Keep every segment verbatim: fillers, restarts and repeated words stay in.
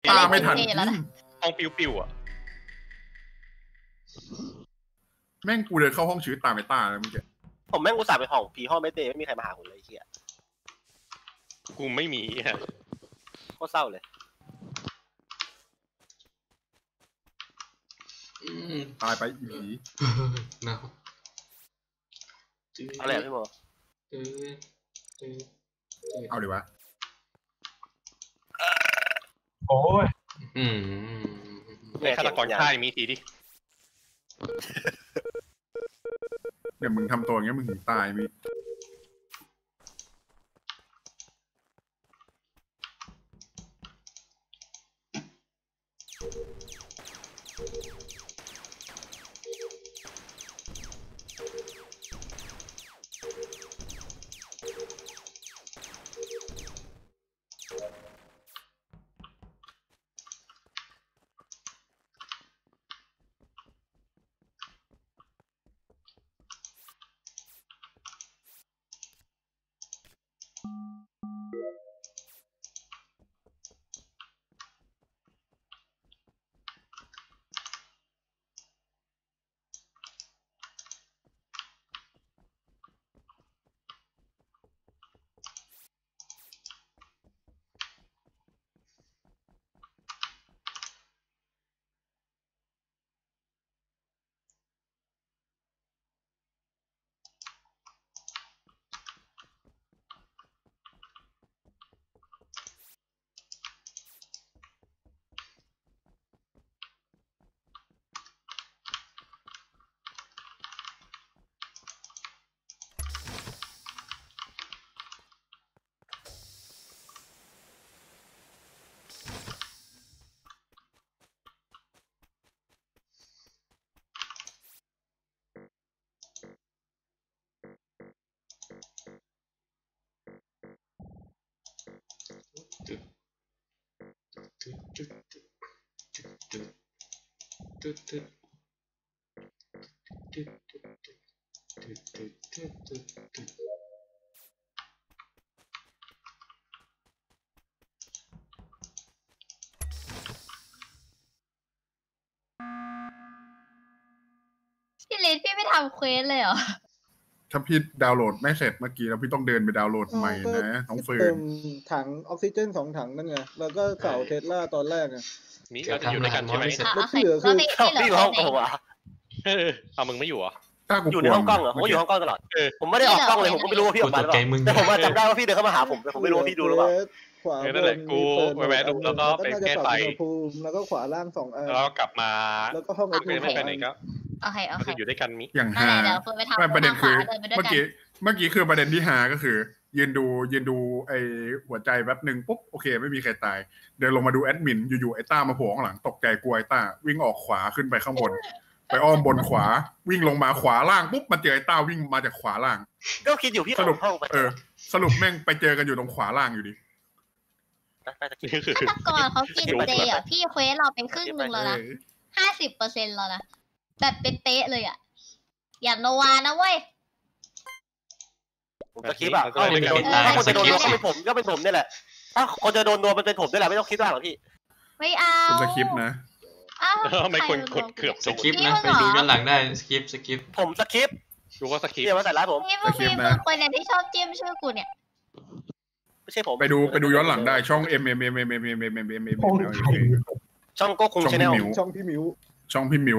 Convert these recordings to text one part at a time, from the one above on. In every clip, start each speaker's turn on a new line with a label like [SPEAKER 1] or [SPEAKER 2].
[SPEAKER 1] ตาไม่ทัน
[SPEAKER 2] ห้องปิวๆอ่ะ
[SPEAKER 1] แม่งกูเดินเข้าห้องชีวิตตาไม่ตาเลยเมื่อกี้
[SPEAKER 3] ผมแม่งอุตส่าห์ไปห้องผีห้องไม่เตะไม่มีใครมาหาผมเลยเฮีย
[SPEAKER 2] กูไม่มีฮะ
[SPEAKER 3] โคตรเศร้าเลย
[SPEAKER 1] ตายไปอีผี
[SPEAKER 4] นะ
[SPEAKER 3] อะไรพี่โม
[SPEAKER 1] เอาดีวะ
[SPEAKER 5] โอ้ย
[SPEAKER 2] ในฆาตกรฆ่ามีทีดิ
[SPEAKER 1] เดี๋ยวมึงทำตัวอย่างเงี้ยมึงถึงตายมี
[SPEAKER 6] พี่ลิศพี่ไม่ทำเควสเลยเหรอ
[SPEAKER 1] ถ้าพี่ดาวน์โหลดไม่เสร็จเมื่อกี้แล้วพี่ต้องเดินไปดาวน์โหลดใหม่นะน้องเฟิร์น
[SPEAKER 7] เติมถังออกซิเจนสองถังนั่นไงแล้วก็เสาเทสลาตอนแรกอ่ะ
[SPEAKER 2] นี่เราจะอยู่ด้วยกันใช่ไหม
[SPEAKER 7] แล้วที่เหลือคือ
[SPEAKER 3] พี่ห้องผมอ่ะ
[SPEAKER 2] เออเอามึงไม่อยู่อ่ะ
[SPEAKER 3] อยู่ในห้องกล้องเหรอผมอยู่ห้องกล้องตลอดผมไม่ได้ออกกล้องเลยผมก็ไม่รู้ว่าพี่ออกมาหรือเปล่าแต่ผมจำได้ว่าพี่เดินเข้ามาหาผมแต่ผมไม่รู้ว่าพี่ดูหรือเปล่า
[SPEAKER 7] ขวา
[SPEAKER 2] นั่นแหละกูแวะดูแล้วก็ไปแก้ไฟ
[SPEAKER 7] แล้วก็ขวาล่างสองอัน
[SPEAKER 2] แล้วกลับมา
[SPEAKER 7] แล้วก็ห้องไอที
[SPEAKER 2] ไม่ไปไหนก็
[SPEAKER 6] โอเคโอเค
[SPEAKER 2] อยู่ด้วยกันมิ
[SPEAKER 1] อย่างฮาไม่ประเด็นคือเมื่อกี้เมื่อกี้คือประเด็นที่ฮาก็คือยืนดูยืนดูไอหัวใจแป๊บหนึ่งปุ๊บโอเคไม่มีใครตายเดินลงมาดูแอดมินอยู่ๆไอต้ามาโผล่ข้างหลังตกใจกลัวไอต้าวิ่งออกขวาขึ้นไปข้างบนไปอ้อมบนขวาวิ่งลงมาขวาล่างปุ๊บมาเจอไอต้าวิ่งมาจากขวาล่าง
[SPEAKER 3] ก็คิดอยู่พี่
[SPEAKER 1] สรุปเออสรุปแม่งไปเจอกันอยู่ตรงขวาล่างอยู่ดิ
[SPEAKER 6] ฆาตกรเขากินเจอ่ะพี่เควสเราเป็นครึ่งหนึ่งแล้วนะห้าสิบเปอร์เซ็นต์แล้วนะแบบเป็นเป๊ะเลยอ่ะอย่าโนวานะเว้ย
[SPEAKER 3] ผมจะคิดอ่ะถ้าคนจะโดนโดนก็เป็นผมก็เป็นผมนี่แหละถ้าคนจะโดนโดนมันเป็นผมนี่แหละไม่ต้องคิดมากหรอกพี่
[SPEAKER 6] ไม่เอา
[SPEAKER 1] คุณจะคลิปนะ
[SPEAKER 2] ไม่ควรกดเกือบ
[SPEAKER 4] สคริปนะไปดูย้อนหลังได้สคริปสคริป
[SPEAKER 3] ผมสคริป
[SPEAKER 2] ดูว่าสคริป
[SPEAKER 3] เดี๋ยวมาใส่ร้ายผม
[SPEAKER 6] นี่มึงมีมึงคนเนี่ยที่ชอบจิ้มชื่อกูเนี่ย
[SPEAKER 3] ไม่ใช่ผม
[SPEAKER 1] ไปดูไปดูย้อนหลังได้ช่อง M M M M M M M M M M
[SPEAKER 3] ช่องก็คงชแนล
[SPEAKER 7] ช่องพี่มิว
[SPEAKER 1] ช่องพี่มิว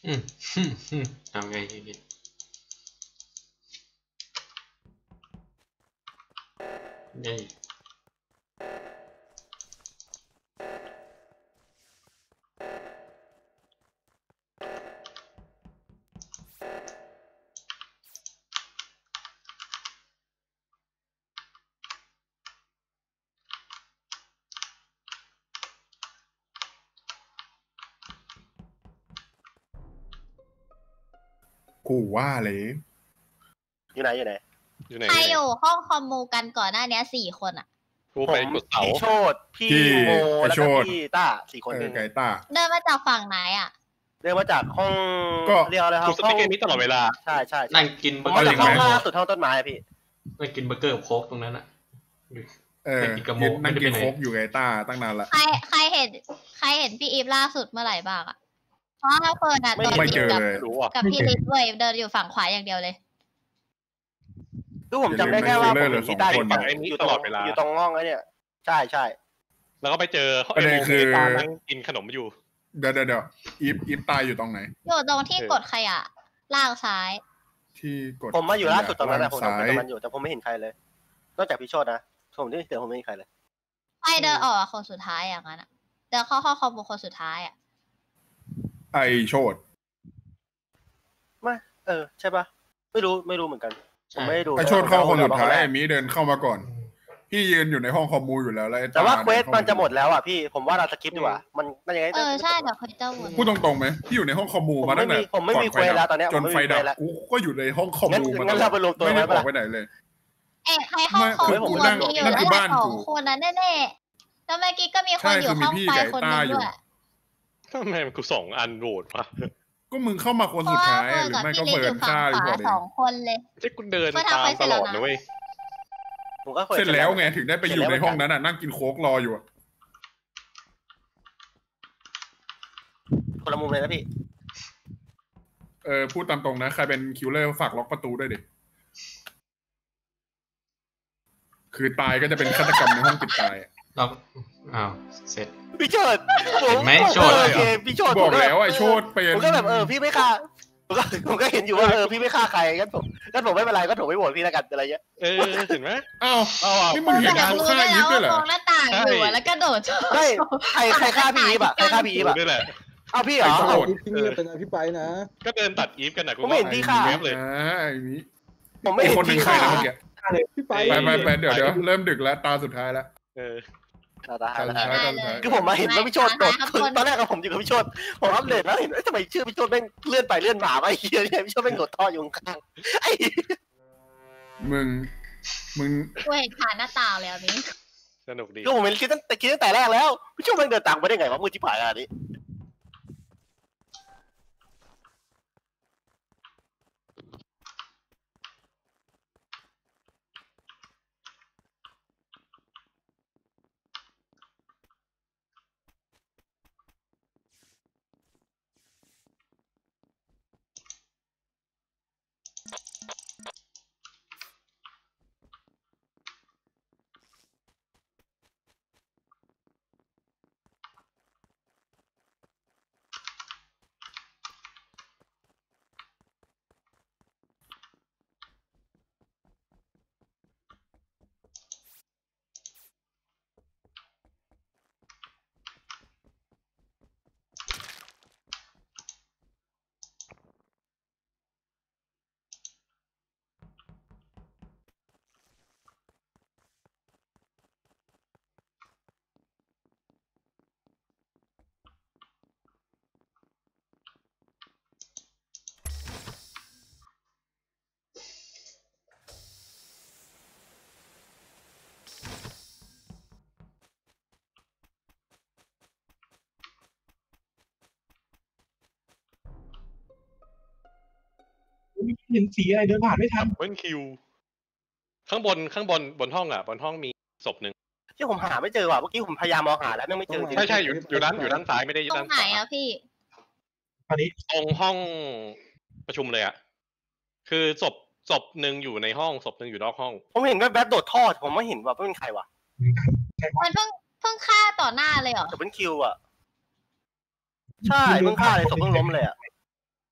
[SPEAKER 4] อืมเอาไงดีไง
[SPEAKER 1] กูว่าเลย
[SPEAKER 3] อยู่ไหนอยู่ไหน
[SPEAKER 2] อยู่ไหน
[SPEAKER 6] ใครอยู่ห้องคอมมูกันก่อนหน้านี้สี่คนอ่ะ
[SPEAKER 2] กู
[SPEAKER 3] ผ
[SPEAKER 2] ไป
[SPEAKER 3] ม
[SPEAKER 2] กดเสา
[SPEAKER 3] พี่โชดพี่โมแล้วก็พี่ต้าสี่คน
[SPEAKER 1] เอ
[SPEAKER 3] ห
[SPEAKER 1] อ
[SPEAKER 3] นึ่ง
[SPEAKER 1] ไก่ต้า
[SPEAKER 6] เดินมาจากฝั่งไหนอ่ะ
[SPEAKER 3] เดินมาจากห้อง
[SPEAKER 1] ก็
[SPEAKER 3] เรียกอะไรครั
[SPEAKER 2] กู
[SPEAKER 3] บ
[SPEAKER 2] สติ๊กเกอร์นี้ตลอดเวลา
[SPEAKER 3] ใช่ใช่
[SPEAKER 4] นั่งกินเบ
[SPEAKER 3] ผ
[SPEAKER 4] อ
[SPEAKER 3] ม
[SPEAKER 4] ร์
[SPEAKER 3] มา
[SPEAKER 4] เกอ
[SPEAKER 3] จาก
[SPEAKER 4] ร์
[SPEAKER 3] ห้อง
[SPEAKER 1] ไหม
[SPEAKER 3] ล่าสุดห้องต้นไม้อะพี่
[SPEAKER 4] นั่งกินเบอร์เกอร์กับโค้กตรงนั้นอ่ะ
[SPEAKER 1] เออ
[SPEAKER 4] นั่งกินกระโมง
[SPEAKER 1] นั่ง
[SPEAKER 4] ไม่ได้
[SPEAKER 1] กิน
[SPEAKER 4] ไปไหน
[SPEAKER 1] โค้กอยู่ไก่ต้าตั้งนานละ
[SPEAKER 6] ใครใครเห็นใครเห็นพี่อีฟล่าสุดเมื่อไหร่บ้างอ่ะเพราะว่าเฟิร์นอ่ะ
[SPEAKER 3] ไม่
[SPEAKER 6] โดน
[SPEAKER 1] ไม่
[SPEAKER 6] ยิ
[SPEAKER 1] เจ
[SPEAKER 6] ง
[SPEAKER 1] อ
[SPEAKER 6] กับ
[SPEAKER 1] เลย
[SPEAKER 2] รู้อ่ะ
[SPEAKER 6] กับพี่ลิศด้วยเดินอยู่ฝั่งขวาอย่างเดียวเลย
[SPEAKER 3] คือผมจำได้แค่ว่าผม
[SPEAKER 1] เหลื
[SPEAKER 3] เห็
[SPEAKER 1] อน
[SPEAKER 3] พี่ต้า
[SPEAKER 1] สองคน
[SPEAKER 3] อยู่ตรงอยู่ตรงห้องไอ้เนี่ยใช่ใช่
[SPEAKER 2] แล้วก็ไปเจอ
[SPEAKER 1] ประเด็นคือ
[SPEAKER 2] ตานั่งกินขนมอยู่
[SPEAKER 1] เดี๋ยวเดี๋ยวเดี๋ยวอีฟอีฟตายอยู่ตรงไหน
[SPEAKER 6] อยู่ตรงที่
[SPEAKER 2] เออ
[SPEAKER 6] กดขยะล่างซ้าย
[SPEAKER 1] ที่กด
[SPEAKER 3] ผมมาอยู่ล่าสุดตรงนั้นนะผม
[SPEAKER 1] ซ้า
[SPEAKER 3] ทำไป
[SPEAKER 1] ย
[SPEAKER 3] ตรงนั้นอยู่แต่ผมไม่เห็นใครเลยนอกจากพี่โชดนะผมที่เจอผมไม่เห็นใครเลย
[SPEAKER 6] ไปเดินออกอะคนสุดท้ายอย่างนั้นอ่ะเดินเข้าห้องคอมมูคนสุดท้ายอ่ะ
[SPEAKER 1] ไอโชด
[SPEAKER 3] ไม่เออใช่ปะไม่รู้ไม่รู้เหมือนกันผมไม่ได้ดู
[SPEAKER 1] ไอโชดเข้าคนสุดท้าย
[SPEAKER 3] แต่
[SPEAKER 1] ไอมีเดินเข้ามาก่อน พี่ยืนอยู่ในห้องคอมมูอยู่แล้วแล้วไอ้
[SPEAKER 3] แต่ว่า
[SPEAKER 1] ต
[SPEAKER 3] เควสมันจะหมดแล้วอ่ะพี่ผมว่าเราสกิปดีกว่ามันมันยังไง
[SPEAKER 6] เออใช่เดี๋ยวเคยเจ้าวน
[SPEAKER 1] พูดตรงๆไหมพี่อยู่ในห้องคอมมู
[SPEAKER 3] ผม
[SPEAKER 1] มาตั้
[SPEAKER 3] ไม่
[SPEAKER 1] งแต่
[SPEAKER 3] มีผมไม่มี
[SPEAKER 1] ก่
[SPEAKER 3] เควสแล้วตอนเนี้ย
[SPEAKER 1] จน
[SPEAKER 3] ผมไม่
[SPEAKER 1] ไฟ
[SPEAKER 3] มี
[SPEAKER 1] ดั
[SPEAKER 3] เคว
[SPEAKER 1] บ
[SPEAKER 3] สแล้ว
[SPEAKER 1] กูก็อยู่ในห้องคอม
[SPEAKER 3] งั้น
[SPEAKER 1] มูมา
[SPEAKER 3] งั้นเราไปรวมตัว
[SPEAKER 1] ไม่ได้
[SPEAKER 3] ไว้
[SPEAKER 1] อ
[SPEAKER 3] ปะ
[SPEAKER 1] อกไปไหนเลย
[SPEAKER 6] เอ๊ะใครห้องคอม
[SPEAKER 1] ไม่
[SPEAKER 6] มู
[SPEAKER 1] คือกู
[SPEAKER 6] อะ
[SPEAKER 1] นั่ง
[SPEAKER 6] มีอยู่
[SPEAKER 1] นั่น
[SPEAKER 6] แล้
[SPEAKER 1] คือ
[SPEAKER 6] ว
[SPEAKER 1] บ้าน
[SPEAKER 6] สอ
[SPEAKER 1] กู
[SPEAKER 6] งคนนั้นแน่ๆแล้วเมื่อกี้ก็มีคนอยู่
[SPEAKER 1] ใช่คือมี
[SPEAKER 6] ห้อง
[SPEAKER 1] พี่
[SPEAKER 6] ไฟ
[SPEAKER 1] กับ
[SPEAKER 6] คน
[SPEAKER 1] ไอ้
[SPEAKER 6] นึง
[SPEAKER 1] ต้าอยู่
[SPEAKER 6] ด้วย
[SPEAKER 2] ทำไมมันกูสองอันโหวตวะ
[SPEAKER 1] ก็มึงเข้ามาคน
[SPEAKER 6] เพ
[SPEAKER 1] สุ
[SPEAKER 6] ราะ
[SPEAKER 1] ด
[SPEAKER 6] ว่า
[SPEAKER 1] ท้าย
[SPEAKER 6] เฟิร์น
[SPEAKER 1] หรือ
[SPEAKER 6] กับ
[SPEAKER 1] ไม่ก็
[SPEAKER 6] พี่ลิศ
[SPEAKER 1] เฟิ
[SPEAKER 6] อ
[SPEAKER 1] ร์น
[SPEAKER 6] ยู่ฝั่ง
[SPEAKER 1] ฆ่าหรือเปล่า
[SPEAKER 6] ขวาสองคนเลย
[SPEAKER 2] ที่กูเดิน
[SPEAKER 6] ก็ทำ
[SPEAKER 2] ตาม
[SPEAKER 6] ไปเสร็
[SPEAKER 2] ต
[SPEAKER 6] จแล้
[SPEAKER 2] ล
[SPEAKER 6] ว
[SPEAKER 2] อด
[SPEAKER 6] นะ
[SPEAKER 2] นะเว้ย
[SPEAKER 3] ผมก็เคย
[SPEAKER 1] เสร็จแล้วไงถึงได้ไปอยู่ในห้องนั้นน่ะนั่งกินโค้กรออยู่อะ
[SPEAKER 3] คนละมุมเลยนะพี่
[SPEAKER 1] เออพูดตามตรงนะใครเป็นคิวเลอร์ฝากล็อกประตูด้วยดิคือตายก็จะเป็นฆาตกรรมในห้องปิดตายอะ
[SPEAKER 4] เราอ้าวเสร็จ
[SPEAKER 3] พี่โชด
[SPEAKER 4] เห็นไหมโชติ
[SPEAKER 3] โอเคพี่โชด
[SPEAKER 1] บอกแล้วไอ้โชดเป็น
[SPEAKER 3] ผมก็แบบเออพี่ไม่ฆ่าผมก็ผมก็เห็นอยู่ว่าเออพี่ไม่ฆ่าใครงั้นผมงั้นผมไม่เป็นไรก็ผมไม่โหวตพี่แล้วกันอะไรเงี้ย
[SPEAKER 2] เออเห็นไหม
[SPEAKER 1] อ้าว
[SPEAKER 2] เอาเอา
[SPEAKER 1] นี่มึงเห็น
[SPEAKER 6] แต่
[SPEAKER 1] เขา
[SPEAKER 6] รู้
[SPEAKER 1] ฆ่า
[SPEAKER 6] ได้
[SPEAKER 1] อี
[SPEAKER 6] แล้ว
[SPEAKER 1] ฟด้วยเหร
[SPEAKER 6] ว่า
[SPEAKER 1] อ
[SPEAKER 6] มองหน้าต่างอยู่อะแล้วก็โดด
[SPEAKER 3] ไม่ใครใครฆ่าพี่อีฟอะใครฆ่าพี่อีฟอะ
[SPEAKER 2] นี่แหละ
[SPEAKER 3] เอาพี่เหรอ
[SPEAKER 1] ไอ้โช
[SPEAKER 7] เอา
[SPEAKER 1] ด
[SPEAKER 7] อีฟที่เงียบเป็นอภิปรายนะ
[SPEAKER 2] ก็เดินตัดอีฟกันนะกู
[SPEAKER 3] ผมไม่เห็นพี่ฆ่า
[SPEAKER 2] เว็บเลย
[SPEAKER 1] อ่าไอ้นี้
[SPEAKER 3] ผมไม่
[SPEAKER 1] ไอ้
[SPEAKER 3] เห็น
[SPEAKER 1] คนหนึ่ง
[SPEAKER 3] พี่
[SPEAKER 1] ใคร
[SPEAKER 3] ฆ่า
[SPEAKER 1] นะเมื่อกี้
[SPEAKER 7] พี่ไป
[SPEAKER 1] ไปไปไปเดี๋ยวเดี๋ยวเริ่มดึกแล้วตาสุดท้ายแล้ว
[SPEAKER 2] เออ
[SPEAKER 3] ตาตา
[SPEAKER 1] ตาสุด
[SPEAKER 3] ตา
[SPEAKER 1] ท้าย
[SPEAKER 6] ได้
[SPEAKER 1] ตาสุด
[SPEAKER 6] เล
[SPEAKER 1] ท้าย
[SPEAKER 6] ย
[SPEAKER 3] คือผมมาเห็นว่าพี่โชดโดดตอนแรกผมอยู่กับพี่โชดผมอัปเดตแล้วเห็นทำไมชื่อพี่โชดแม่งเลื่อนไปเลื่อนมาไปเฮียเนี่ยพี่โชดแม่งโดดท่ออยู่ข้างไอ้
[SPEAKER 1] มึงมึง
[SPEAKER 6] กูเห็นผ่านหน้าต่างเลยอ่ะมิ้ง
[SPEAKER 2] สนุกดี
[SPEAKER 3] ก็ผมเห็นคิดตั้งแต่คิดตั้งแต่แรกแล้วพี่โชดแม่งเดินต่างไปได้ไงวะมือที่ผ่านอันนี้
[SPEAKER 5] เห็นสีอะไรเดินผ่านไม่ทัน
[SPEAKER 2] เบิ้ลคิว ข้างบนข้างบนบนห้องอ่ะ บนห้องมีศพหนึ่ง
[SPEAKER 3] ที่ผมหาไม่เจอว่ะเมื่อกี้ผมพยายามมองหาแล้วแม่งไม่เจอจริง
[SPEAKER 2] ใช่ใช่อยู่อยู่ด้านอยู่ด้านซ้ายไม่ได้อยู่
[SPEAKER 6] ตร
[SPEAKER 2] ด้าง น
[SPEAKER 6] ไหน
[SPEAKER 2] ขวา
[SPEAKER 6] อ่ะพี่
[SPEAKER 5] ตอนนี้
[SPEAKER 2] ตรงห้องประชุมเลยอ่ะ คือศพศพหนึ่งอยู่ในห้องศพหนึ่งอยู่นอกห้อง
[SPEAKER 3] ผมเห็นแวบๆโดดท่อผมไม่เห็นว่าเป็นใครวะ
[SPEAKER 6] มันเพิ่งเพิ่งฆ่าต่อหน้าเลยเหรอ
[SPEAKER 3] แต่เป็นคิวอ่ะใช่เพิ่งฆ่าเลยศพเพิ่งล้มเลยอ่ะ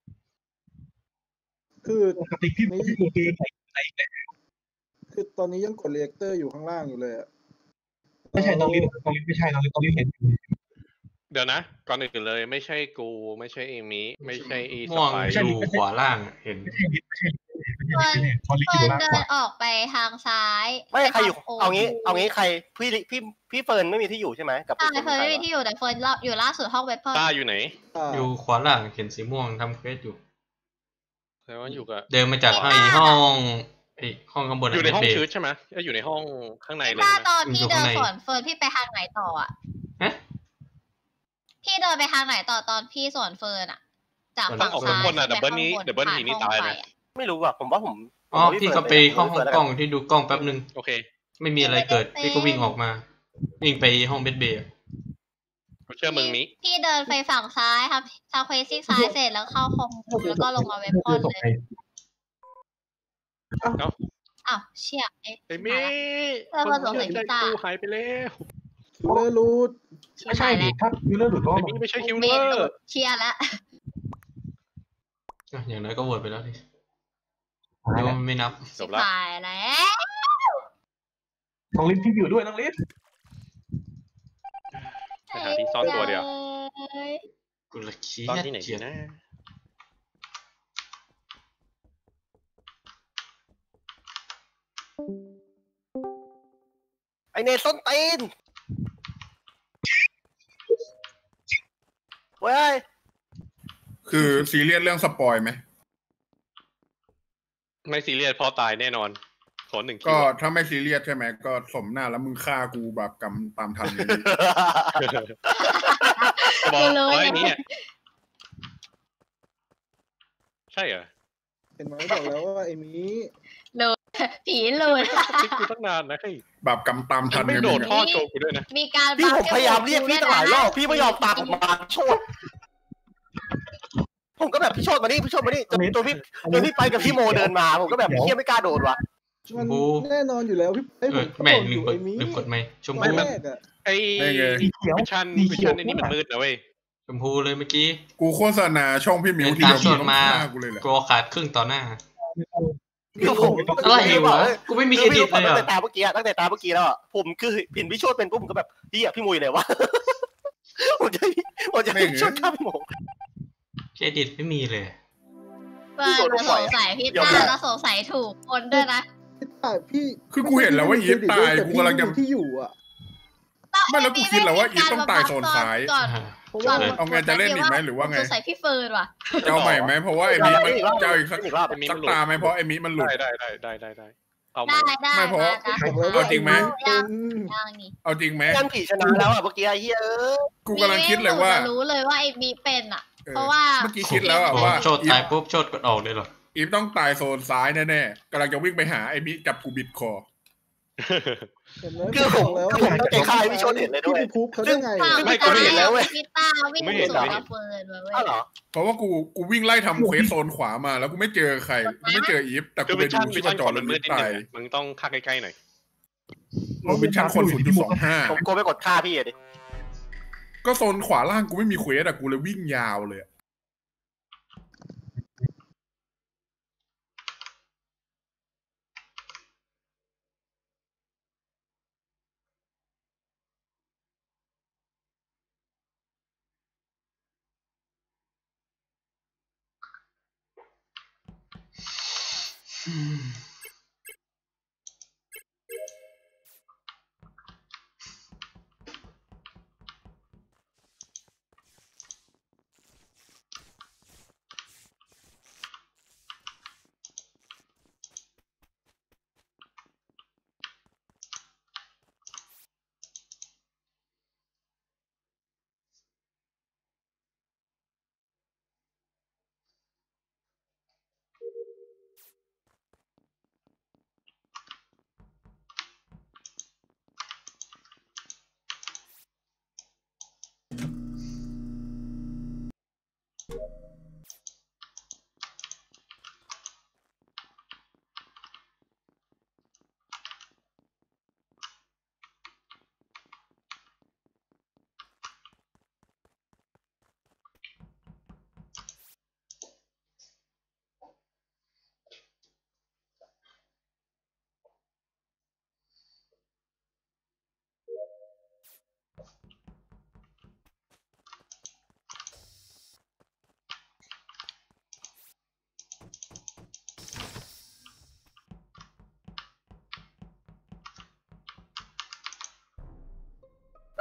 [SPEAKER 7] คือ
[SPEAKER 5] ปกติพี่พี่โมเดินไหนไหนไหน
[SPEAKER 7] คือตอนนี้ยังกดเรียกเตอร์อยู่ข้างล่างอยู่เลยอะ
[SPEAKER 5] ไม่ใช่น้องลิศน้องลิศไม่ใช่น้องลิศน้องลิศเห็นอยู่
[SPEAKER 2] เดี๋ยวนะก่อนอื่นเลยไม่ใช่กูไม่ใช่เอมิไม่ใช่อีส
[SPEAKER 4] ม่วง
[SPEAKER 2] ไป
[SPEAKER 4] อยู่ขวาล่างเห็น
[SPEAKER 5] ไม่ใช่ลิศไม่ใช่ลิศไม่ใช่ลิศน้องลิศ
[SPEAKER 6] เฟิ
[SPEAKER 5] อยู่
[SPEAKER 6] ร์น
[SPEAKER 5] ล่าง
[SPEAKER 6] เดิ
[SPEAKER 5] ก
[SPEAKER 6] น
[SPEAKER 5] ว่า
[SPEAKER 6] ออกไปทางซ้าย
[SPEAKER 3] ไม่ใครอยู่
[SPEAKER 6] ปทง
[SPEAKER 3] เอางี้ เอางี้ใครพี่พี่พี่เฟิร์นไม่มีที่อยู่ใช่ไหมกับ
[SPEAKER 6] ใช่
[SPEAKER 3] คุณ
[SPEAKER 6] เฟิร์นไม่มีที่อยู่แต่เฟิร์นอยู่ล่าสุดห้องเวทเพิร์
[SPEAKER 2] ต้าอยู่ไหน
[SPEAKER 7] อ่า
[SPEAKER 4] อยู่ขวาล่างเห็นสีม่วงทำเควสอยู่
[SPEAKER 2] แสดงว่าอยู่กับ
[SPEAKER 4] เดินมาจากไอ้ห้องไอ้ห้องข้างบน
[SPEAKER 2] อยู่ในห้อง
[SPEAKER 4] เบ
[SPEAKER 2] ชืดใช่ไหมเอ้ยอยู่ในห้องข้างในเลย
[SPEAKER 6] ถ้า
[SPEAKER 2] ใช่ไหม
[SPEAKER 6] ตอนพี่
[SPEAKER 4] อยู่
[SPEAKER 6] เดิ
[SPEAKER 4] ข้าน งใน
[SPEAKER 6] สวนเฟิร์นพี่ไปทางไหนต่ออ่ะ
[SPEAKER 4] ฮะ
[SPEAKER 6] พี่เดินไปทางไหนต่อตอนพี่สวนเฟิร์นอ่ะ จากฝั่ง
[SPEAKER 2] ออก
[SPEAKER 6] ซ้า
[SPEAKER 2] ข้าง
[SPEAKER 6] ย
[SPEAKER 2] บนอ่ะ
[SPEAKER 6] ขึ้
[SPEAKER 2] ดับเบิล
[SPEAKER 6] ไป
[SPEAKER 2] นี้
[SPEAKER 6] ข้างบ
[SPEAKER 2] ดับเบิลทีนี้
[SPEAKER 6] ผ่
[SPEAKER 2] ตาย
[SPEAKER 6] ห้อง
[SPEAKER 2] นะ
[SPEAKER 6] ไฟอะ
[SPEAKER 3] ไม่รู้อ่ะผมว่าผม
[SPEAKER 4] อ๋อพี่ก็ไปเข้าห้องกล้องที่ดูกล้องแป๊บนึง
[SPEAKER 2] โอเค
[SPEAKER 4] ไม่มีอะไรเกิดพี่ก็วิ่งออกมา วิ่งไปห้องเบดเบย์
[SPEAKER 2] กูเชื่อมึงมิ
[SPEAKER 6] พี่เดินไปฝั่งซ้ายครับทางเควสซิ่งซ้ายเสร็จแล้วเข้าคอมแล้วก็ลงมาเว็บพอนเลยอ้าวเชี่ยเอ๊ะ
[SPEAKER 2] เอมิ
[SPEAKER 6] เออมาสงสัยพี่ตา
[SPEAKER 2] กูหายไปแล้ว
[SPEAKER 7] คิลเลอร์รูท
[SPEAKER 5] ไม่ใช่ดิถ้ายูเลอร์หลุดก็
[SPEAKER 2] เอมิไม่ใช่คิว
[SPEAKER 6] เม
[SPEAKER 2] เลอน
[SPEAKER 6] หลุ
[SPEAKER 2] ร์
[SPEAKER 6] ดเชียร์ละ
[SPEAKER 4] อ่ะอย่างน้อยก็โหวตไปแล้วดิเดี๋ยวมันไม่นับ
[SPEAKER 2] จบละ
[SPEAKER 6] ตายแล้ว
[SPEAKER 5] น้องลิศพี่อยู่ด้วยน้องลิศ
[SPEAKER 2] ไปหาที่ซ่อนตัวเดียว
[SPEAKER 4] กูละขี้
[SPEAKER 2] ซ่อนที่ไหน
[SPEAKER 4] เกี
[SPEAKER 2] ดี
[SPEAKER 4] ยจ
[SPEAKER 2] นะ
[SPEAKER 3] ไอเนส้นตีนเว้ย
[SPEAKER 1] คือซีเรียสเรื่องสปอยไหม
[SPEAKER 2] ไม่ซีเรียสเพราะตายแน่นอนขอหนึ่งคิว
[SPEAKER 1] ก็ถ้าไม่ซีเรียสใช่ไหมก็สมหน้าแล้วมึงฆ่ากูแบบกรรมตามทันเลย
[SPEAKER 2] บอก
[SPEAKER 6] เลย
[SPEAKER 2] ไอ้นี่ใช่เหรอ
[SPEAKER 7] เห็นไหมบอกแล้วว่าไอ้มี
[SPEAKER 6] ผีหลุด
[SPEAKER 2] คิดกูตั้งนานนะเฮ้ย
[SPEAKER 1] แบบกรรมตามทัน
[SPEAKER 2] ไม่
[SPEAKER 1] ไง
[SPEAKER 2] โด
[SPEAKER 1] มึ
[SPEAKER 2] ด
[SPEAKER 1] ง
[SPEAKER 2] ท่อ
[SPEAKER 1] อะ
[SPEAKER 2] โชว์กูด้วยนะ
[SPEAKER 6] มีการ
[SPEAKER 3] พี่ผม
[SPEAKER 6] บัฟ
[SPEAKER 3] พยายามเรียกพี่ตั้งหลายรอบพี่ไม่ยอมตามผมมาโชดผมก็แบบพี่โชดมานี่พี่โชดมานี่จนตัวพี่จนพี่ไปกับพี่โมเดินมาผมก็แบบเฮียไม่กล้าโดดว่ะ
[SPEAKER 7] มันแน่นอนอยู่แล้วพี่ไอ้
[SPEAKER 4] เอ
[SPEAKER 7] ผ
[SPEAKER 4] อ
[SPEAKER 7] มก็
[SPEAKER 4] แม่
[SPEAKER 7] บอก
[SPEAKER 4] ลื
[SPEAKER 7] อ
[SPEAKER 4] ม
[SPEAKER 7] ยู่
[SPEAKER 4] กด
[SPEAKER 7] ไอ้มี
[SPEAKER 4] ลืมกดไหมชม
[SPEAKER 7] ตอ
[SPEAKER 4] พู
[SPEAKER 7] นแรกอะ
[SPEAKER 2] ไอ้
[SPEAKER 1] ได้ไง
[SPEAKER 5] สีเขียว
[SPEAKER 2] วิชัน
[SPEAKER 5] สี
[SPEAKER 2] วิ
[SPEAKER 5] เขี
[SPEAKER 2] ชั
[SPEAKER 5] ยวน
[SPEAKER 2] ในนี้มันมืดนะเว้ย
[SPEAKER 4] ชมพูเลยเมื่อกี้
[SPEAKER 1] กูโฆษณาช่องพี่หมิว
[SPEAKER 4] เดิน
[SPEAKER 1] ที
[SPEAKER 4] ตาม
[SPEAKER 1] เดียว
[SPEAKER 4] ช
[SPEAKER 1] มึ
[SPEAKER 4] น
[SPEAKER 1] งต้อง
[SPEAKER 4] มา
[SPEAKER 1] ฆ่ากูเลยแหละ
[SPEAKER 4] กลัวขาดครึ่งต่อหน้า
[SPEAKER 3] คือผม
[SPEAKER 4] อะไรวะกูไม่มีเครดิตเลย
[SPEAKER 3] ตั้ง
[SPEAKER 4] อ่ะ
[SPEAKER 3] แต่ตาเมื่อกี้ตั้งแต่ตาเมื่อกี้แล้วอะผมคือเห็นพี่โชดเป็นปุ๊บผมก็แบบพี่อะพี่โมอยู่ไหนวะผมจะผมจะให้พี่โชดฆ่าพี่โม
[SPEAKER 4] เครดิตไม่มีเลย
[SPEAKER 6] เฟิร์นมาสงสัยพี่ตาแล้วสงสัยถูกคนด้วยนะ
[SPEAKER 7] แต่พี่
[SPEAKER 1] คือกูเห็นแล้วว่าอีฟตายกูกำลังจะ
[SPEAKER 7] แต่พี่ที่อยู่อะ
[SPEAKER 1] ไม่แล้วกูคิดแล้วว่าอีฟต้องตายโซนซ้าย
[SPEAKER 6] ก่อน
[SPEAKER 7] เพราะ
[SPEAKER 6] ก่
[SPEAKER 7] ว่า
[SPEAKER 6] อน
[SPEAKER 1] เอาไงจะเล่นอีกไหมหรือว่าไง
[SPEAKER 6] สงสัยพี่เฟิร์นว่ะ
[SPEAKER 1] จะเอาใหม่ไหมเพราะว่าไอ้มิมันจะเอาอีกสัก
[SPEAKER 3] อีกรอบ
[SPEAKER 2] ไอ้มิ
[SPEAKER 1] สั
[SPEAKER 2] มั
[SPEAKER 1] ก
[SPEAKER 2] นหลุด
[SPEAKER 1] ตาไหมเพราะไอ้มิมันหลุด
[SPEAKER 2] ได้ได้ได้ได้ได้ได้เอามา
[SPEAKER 6] ได้ได้
[SPEAKER 1] ไม่เพราะ
[SPEAKER 6] ได้
[SPEAKER 7] บอกแล้ว
[SPEAKER 1] เอา
[SPEAKER 7] ว่า
[SPEAKER 1] จริงไหม
[SPEAKER 6] ยัง
[SPEAKER 7] เป็น
[SPEAKER 6] ยังนี่
[SPEAKER 1] เอาจริงไหม
[SPEAKER 3] ยันผีชนะแล้วอะเมื่อกี้ไอ้เฮียเออ
[SPEAKER 1] กูกำลังคิดเลยว่า
[SPEAKER 6] มีรู้เลยว่าไอ้มีเป็นอ่ะ
[SPEAKER 1] เออ
[SPEAKER 6] เพราะว่า
[SPEAKER 1] เมื่อกี้คิดแล้วอะ
[SPEAKER 4] โอ้
[SPEAKER 1] ว่า
[SPEAKER 4] โชดตายปุ๊บโชดกดออกเลยเหรอ
[SPEAKER 1] อีฟต้องตายโซนซ้ายแน่ๆกำลังจะวิ่งไปหาไอ้มิจับกูบิดคอ
[SPEAKER 7] เห็นไหม
[SPEAKER 3] คือผม
[SPEAKER 7] แล้ว
[SPEAKER 3] คือผมตั้งใจฆ่าให้พี่โชดเห็นเลยด้วย
[SPEAKER 7] พี่ไปพูบเขาได้ไง
[SPEAKER 6] ข่า
[SPEAKER 7] อะ
[SPEAKER 6] ว
[SPEAKER 2] ไม่กูไม่เห็นแล้วเว้ย
[SPEAKER 6] พี่ตาวิ่ง
[SPEAKER 2] ไม่เห็น
[SPEAKER 6] สวน
[SPEAKER 2] ไม่เห็
[SPEAKER 6] มาน เฟิร์นมาเว้ย
[SPEAKER 3] อ้าวเหรอ
[SPEAKER 1] เพราะว่ากูกูวิ่งไล่ทำเควสโซนขวามาแล้วกูไม่เจอใครกูไม่เจออีฟแต่
[SPEAKER 2] คื
[SPEAKER 1] กู
[SPEAKER 2] อ
[SPEAKER 1] ไป
[SPEAKER 2] วิ
[SPEAKER 1] ดู
[SPEAKER 2] ชันวิ
[SPEAKER 1] ชีพ
[SPEAKER 2] ชัน
[SPEAKER 1] จ
[SPEAKER 2] ขอ
[SPEAKER 1] ร
[SPEAKER 2] ล
[SPEAKER 1] มั
[SPEAKER 2] ด
[SPEAKER 1] น
[SPEAKER 2] เลื
[SPEAKER 1] ไม่
[SPEAKER 2] อดนิด
[SPEAKER 1] ตา
[SPEAKER 2] นึ
[SPEAKER 1] ย
[SPEAKER 2] งมึงต้องฆ่าใกล้ๆหน่อย
[SPEAKER 1] โรบินชันคนศูนย์จุดสองห้า
[SPEAKER 3] ผมกลัวไปกดฆ่าพี่อะดิ
[SPEAKER 1] ก็โซนขวาล่างกูไม่มีเควสอะกูเลยวิ่งยาวเลยอะ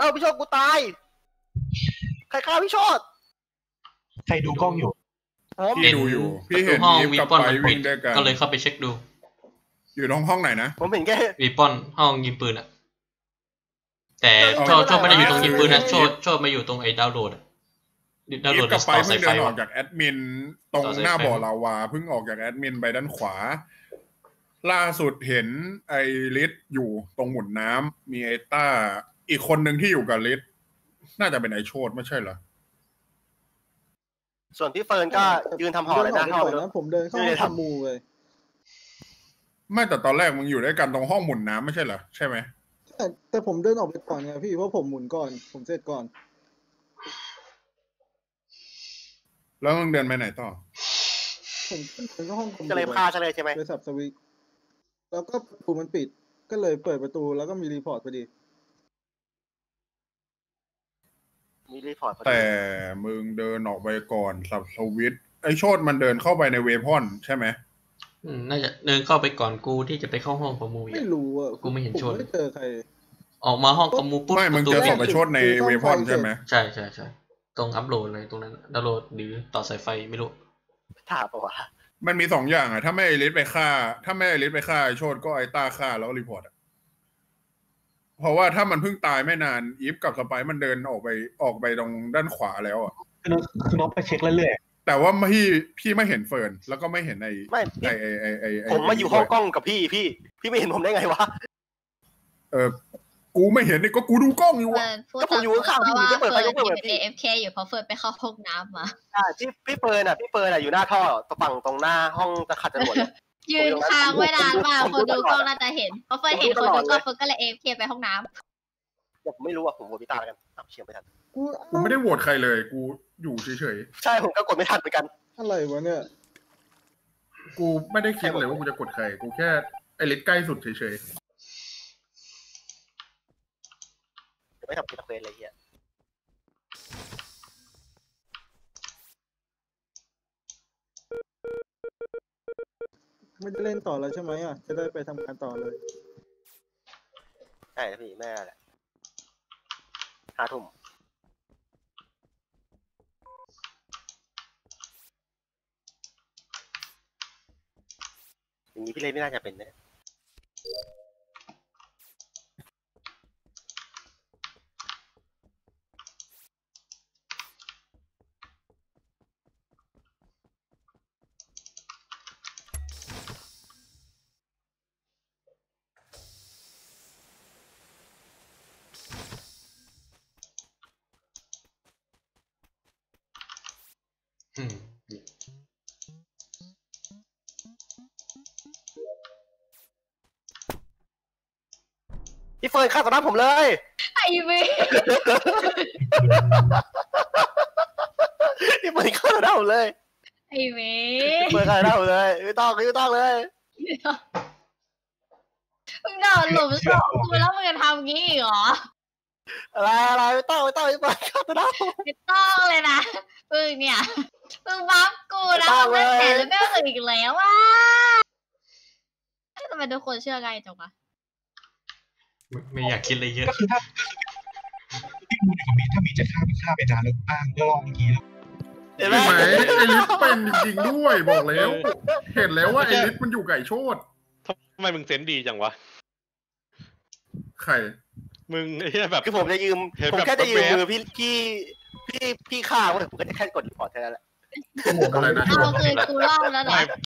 [SPEAKER 3] าพี่โชดกูตายใครฆ่าพี่โชด
[SPEAKER 5] ใครดูกล้องอยู่
[SPEAKER 3] ผม
[SPEAKER 1] พี่ดูอยู่พี่เห็น
[SPEAKER 4] ห้อง
[SPEAKER 1] อีฟ
[SPEAKER 4] วี
[SPEAKER 1] กับ
[SPEAKER 4] ปอน
[SPEAKER 1] ไป
[SPEAKER 4] มันปิ
[SPEAKER 1] วิ่
[SPEAKER 4] ด
[SPEAKER 1] งด้วยกัน
[SPEAKER 4] ก็เลยเข้าไปเช็คดู
[SPEAKER 1] อยู่ตรงห้องไหนนะ
[SPEAKER 3] ผมเห็นแค่
[SPEAKER 4] วีปอนห้องยิงปืนอะแต่
[SPEAKER 3] เอา
[SPEAKER 4] โชดโชดไม่ได้อยู่ตรงยิงปืนนะ
[SPEAKER 1] เอา
[SPEAKER 4] โชดโชดมาอยู่ตรงไอ้ดาวน์โหลดอะดาวน์
[SPEAKER 1] อี
[SPEAKER 4] โหล
[SPEAKER 1] ฟ
[SPEAKER 4] ด
[SPEAKER 1] กับไป
[SPEAKER 4] ต่อ
[SPEAKER 1] เพิ่
[SPEAKER 4] สาย
[SPEAKER 1] ง
[SPEAKER 4] ไฟ
[SPEAKER 1] เดินออก
[SPEAKER 4] วะ
[SPEAKER 1] จากแอดมินตรง
[SPEAKER 4] ต่อสาย
[SPEAKER 1] หน้า
[SPEAKER 4] ไฟ
[SPEAKER 1] บ่อลาวาเพิ่งออกจากแอดมินไปด้านขวา ล่าสุดเห็นไอริสอยู่ตรงหมุนน้ำมีไอต้า อีกคนหนึ่งที่อยู่กับริสน่าจะเป็นไอโชดไม่ใช่เหรอ
[SPEAKER 3] ส่วนพี่เฟิร์นก็ยืนทำห่อเลยนะห้อง
[SPEAKER 7] ก่อนนะผมเดินเข้าห้องทำมูเลย
[SPEAKER 1] ไม่แต่ตอนแรกมึงอยู่ด้วยกันตรงห้องหมุนน้ำไม่ใช่เหรอใช่ไหม
[SPEAKER 7] แต่แต่ผมเดินออกไปก่อนไงพี่เพราะผมหมุนก่อนผมเสร็จก่อน
[SPEAKER 1] แล้วมึงเดินไปไหนต่อ
[SPEAKER 7] ผมขึ้นไปก็ห้องคอม
[SPEAKER 3] ก็เลยพาซะเลยใช่ไหม
[SPEAKER 7] ไปสับสวิตช์แล้วก็ประตูมันปิด ก็เลยเปิดประตูแล้วก็มีรีพอร์ตพอดี
[SPEAKER 3] มีรีพอร์ตพอดี
[SPEAKER 1] แต่มึงเดินออกไปก่อนสับสวิตช์ไอโชดมันเดินเข้าไปในเวพอนใช่ไหม
[SPEAKER 4] อืมน่าจะเดินเข้าไปก่อนกูที่จะไปเข้าห้องประมูล
[SPEAKER 7] ไม่รู้อ่ะ
[SPEAKER 4] กูไม่เห็น
[SPEAKER 7] ผม
[SPEAKER 4] ชน
[SPEAKER 7] ไม่เจอใคร
[SPEAKER 4] ออกมาห้องประมูลปุ๊บ
[SPEAKER 1] ไม่มึง
[SPEAKER 4] ประตู
[SPEAKER 1] เจอศ
[SPEAKER 4] ปิ
[SPEAKER 1] พ
[SPEAKER 4] ด
[SPEAKER 1] ไอโชดในเวพอนใช่ไหม
[SPEAKER 4] ใช่ใช่ใช่ตรงอัพโหลดเลยตรงนั้นดาวน์โหลดหรือต่อสายไฟไม่รู้
[SPEAKER 3] ถามปะวะ
[SPEAKER 1] มันมีสองอย่างอะถ้าไม่ไอริสไปฆ่า ถ้าไม่ไอริสไปฆ่าไอโชดก็ไอต้าฆ่าแล้วรีพอร์ตอะเพราะว่าถ้ามันเพิ่งตายไม่นานอีฟกับสไปร์มันเดินออกไปออกไปตรงด้านขวาแล้วอะ
[SPEAKER 5] คือน้องคือน้องไปเช็คเรื่อย
[SPEAKER 1] แต่ว่าพี่พี่ไม่เห็นเฟิร์นแล้วก็ไม่เห็นไอ
[SPEAKER 3] ไม่
[SPEAKER 1] ไอ
[SPEAKER 3] พี่
[SPEAKER 1] ไอไอไอไ
[SPEAKER 3] ผมมาอยู่ห้องกล้องกับพี่พี่ พี่ไม่เห็นผมได้ไงวะ
[SPEAKER 1] เออกูไม่เห็นนี่ก็กูดูกล้องอยู่
[SPEAKER 6] เฟิ
[SPEAKER 1] อะ
[SPEAKER 6] ร์นพูด
[SPEAKER 3] ก็ผมอยู่ข้างๆพี่
[SPEAKER 6] ว่า
[SPEAKER 3] จะเปิดไฟ
[SPEAKER 6] เฟิร์น
[SPEAKER 3] ก็เปิด
[SPEAKER 6] เป็น
[SPEAKER 3] พี่
[SPEAKER 6] เอฟเคอยู่เพราะเฟิร์นไปเข้าห้องน้ำมา
[SPEAKER 3] อ่าพี่พี่เฟิร์นอ่ะพี่เฟิร์นอ่ะอยู่หน้าท่อฝั่งตรงหน้าห้องตะขัดจรวดเลย
[SPEAKER 6] ยืนค้างไว้นานมาก
[SPEAKER 3] ผม
[SPEAKER 6] คน
[SPEAKER 3] ดู
[SPEAKER 6] ดู
[SPEAKER 3] ต
[SPEAKER 6] ก
[SPEAKER 3] ล
[SPEAKER 6] ล้
[SPEAKER 3] อ
[SPEAKER 6] อ
[SPEAKER 3] ด
[SPEAKER 6] งน่าจะเห็นเพราะเฟิร์นเห็น
[SPEAKER 3] ผม
[SPEAKER 6] คน
[SPEAKER 3] ดู
[SPEAKER 6] ดู
[SPEAKER 3] ตลอด
[SPEAKER 6] กล้องเฟิร์นก็เลยเอฟเคไปห้องน้
[SPEAKER 3] แต่ผมไม่รู้อ่ะผมโหวตพี่ตาแล้วกันอ้าวเชียร์ไม่ทัน
[SPEAKER 7] กู
[SPEAKER 1] กูไม่ได้โหวตใครเลย กูอยู่เฉย
[SPEAKER 3] ใช่ผมก็กดไม่ทันเหมือนกัน
[SPEAKER 7] อะไรวะเนี่ย
[SPEAKER 1] ๆกูไม่ได้คิดเลยว่ากูจะกดใครกูแค่ไอริสใกล้สุดเฉย
[SPEAKER 3] จะไม่ทำกิจเควสอะไรเงี้ย
[SPEAKER 7] ไม่ได้เล่นต่อแล้วใช่ไหมอ่ะจะได้ไปทำงานต่อเลย
[SPEAKER 3] ใช่พี่แม่แหละห้าทุ่มอย่างนี้พี่เล่นไม่น่าจะเป็นเนี่ย
[SPEAKER 4] อืม
[SPEAKER 3] พี่เฟิร์นฆ่าต่อหน้าผมเลย
[SPEAKER 6] ำไอเว
[SPEAKER 3] พี่เฟิร์นฆ่าต่อหน้าผมเลย
[SPEAKER 6] ไอเว
[SPEAKER 3] พี่เฟิร์นฆ่าต่อหน้าผมเลยไม่ต้องไม่ต้องเลย
[SPEAKER 6] มึงโดนหลุมศพกูแล้วมึงจะทำงี้อีกเหรอ
[SPEAKER 3] อะไรอะไรไม่ต้องไม่ต้องพี่เฟิร์นฆ่าต่อหน้าผม
[SPEAKER 6] ไม่ต้องเลยนะมึงเนี่ยมึงบัฟกูนะมึงไม่แผลแล้วไม่ถึงอีกแล้วอ่ะทำไมทุกคนเชื่อง่ายจังวะ
[SPEAKER 4] ไม่ไม่อยากคิดอะไรเยอะ
[SPEAKER 5] ๆก็คือถ้าที่ดูในคอมเมนต์ถ้ามีจะฆ่าไม่ฆ่าไปนานแล้วบ้างก็ลองเมื่อกี้แล้ว
[SPEAKER 3] เห็น
[SPEAKER 1] ๆ
[SPEAKER 3] ไหม
[SPEAKER 1] ใช่ไหมไอริสเป็นจริงๆด้วยบอกแล้ว เห็นแล้วว่าไอริสมันอยู่ไก่โชด
[SPEAKER 2] ทำไมมึงเซนส์ดีจังวะ
[SPEAKER 1] ใคร
[SPEAKER 2] มึงไอ้เหี้ยแบบ
[SPEAKER 3] คือผมจะยืม
[SPEAKER 2] เห็น
[SPEAKER 3] ผม
[SPEAKER 2] แบบ
[SPEAKER 3] แค่จะยืม
[SPEAKER 2] แว๊บๆ
[SPEAKER 3] มือพี่พี่พี่พี่ฆ่าผมก็จะแค่กดรีพอร์ตแค่นั้นแหละ
[SPEAKER 1] อะไรนะ
[SPEAKER 6] เอาคือกูเล่าแล้วเหรอ
[SPEAKER 2] ไม่